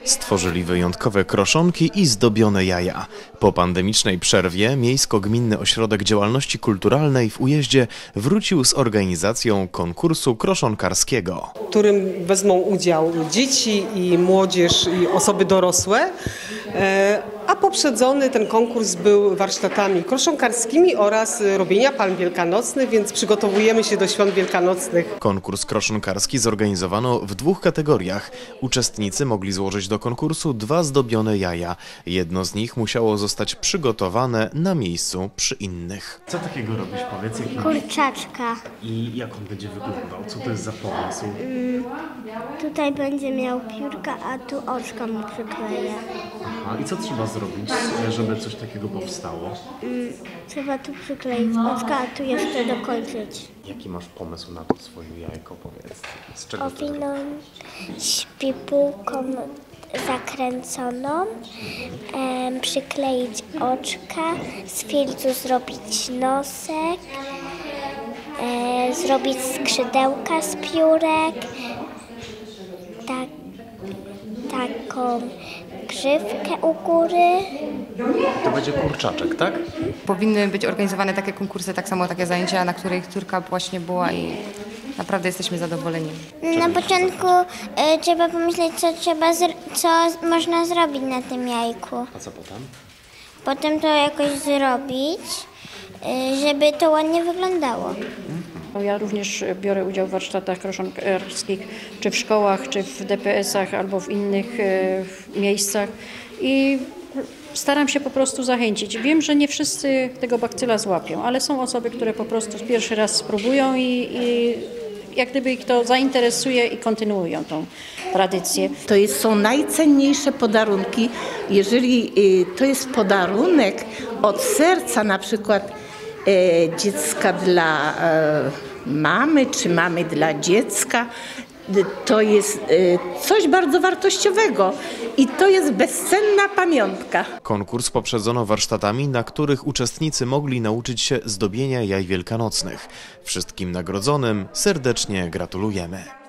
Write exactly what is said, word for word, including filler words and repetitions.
Stworzyli wyjątkowe kroszonki i zdobione jaja. Po pandemicznej przerwie Miejsko-Gminny Ośrodek Działalności Kulturalnej w Ujeździe wrócił z organizacją konkursu kroszonkarskiego, w którym wezmą udział dzieci i młodzież i osoby dorosłe, a poprzedzony ten konkurs był warsztatami kroszonkarskimi oraz robienia palm wielkanocnych, więc przygotowujemy się do świąt wielkanocnych. Konkurs kroszonkarski zorganizowano w dwóch kategoriach. Uczestnicy mogli złożyć do konkursu dwa zdobione jaja. Jedno z nich musiało zostać przygotowane na miejscu przy innych. Co takiego robisz, powiedz? Jaki... Kurczaczka. I jak on będzie wyglądał? Co to jest za pomysł? Mm, tutaj będzie miał piórka, a tu oczka mu przykleję. Aha, i co trzeba zrobić, żeby coś takiego powstało? Mm, trzeba tu przykleić oczka, a tu jeszcze dokończyć. Jaki masz pomysł na to swoje jajko, powiedz? Z czego to zrobisz? Owinąć pipułką zakręconą, em, przykleić oczka, z filcu zrobić nosek, e, zrobić skrzydełka z piórek, tak, taką grzywkę u góry. To będzie kurczaczek, tak? Powinny być organizowane takie konkursy, tak samo takie zajęcia, na których córka właśnie była i naprawdę jesteśmy zadowoleni. Na początku y, trzeba pomyśleć, co, trzeba co można zrobić na tym jajku. A co potem? Potem to jakoś zrobić, y, żeby to ładnie wyglądało. Ja również biorę udział w warsztatach kroszonkarskich, czy w szkołach, czy w D P S-ach, albo w innych e, miejscach i staram się po prostu zachęcić. Wiem, że nie wszyscy tego bakcyla złapią, ale są osoby, które po prostu pierwszy raz spróbują i, i jak gdyby ich to zainteresuje i kontynuują tą tradycję. To jest, są najcenniejsze podarunki, jeżeli y, to jest podarunek od serca, na przykład e, dziecka dla e, mamy, czy mamy dla dziecka, to jest e, coś bardzo wartościowego i to jest bezcenna pamiątka. Konkurs poprzedzono warsztatami, na których uczestnicy mogli nauczyć się zdobienia jaj wielkanocnych. Wszystkim nagrodzonym serdecznie gratulujemy.